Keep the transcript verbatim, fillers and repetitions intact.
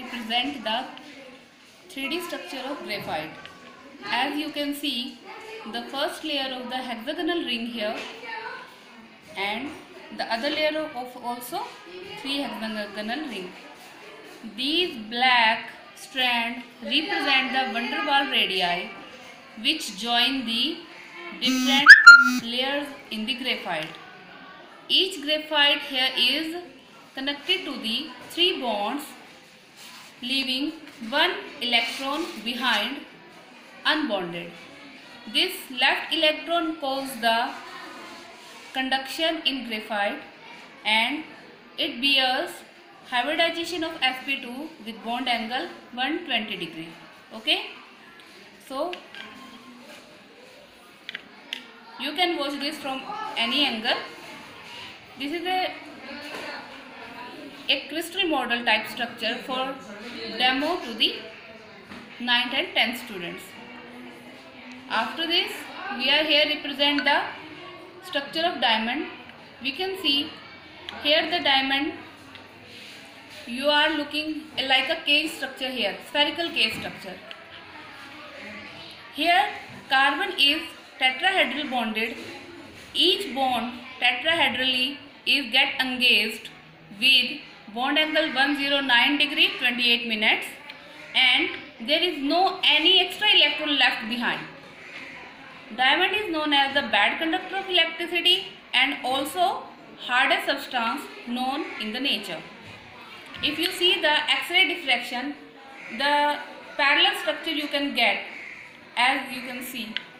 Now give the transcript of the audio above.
represent the three D structure of graphite. As you can see, the first layer of the hexagonal ring here and the other layer of also three hexagonal ring. These black strands represent the van der Waals radii which join the different layers in the graphite. Each graphite here is connected to the three bonds, leaving one electron behind unbonded. This left electron causes the conduction in graphite and it bears hybridization of s p two with bond angle one hundred twenty degree. Okay, so you can watch this from any angle. This is a a crystal model type structure for demo to the ninth and tenth students. After this, we are here represent the structure of diamond. We can see here the diamond. You are looking like a cage structure here, spherical cage structure. Here carbon is tetrahedral bonded. Each bond tetrahedrally is get engaged with bond angle one hundred nine degree twenty-eight minutes and there is no any extra electron left behind. Diamond is known as the bad conductor of electricity and also hardest substance known in the nature. If you see the X-ray diffraction, the parallel structure you can get as you can see.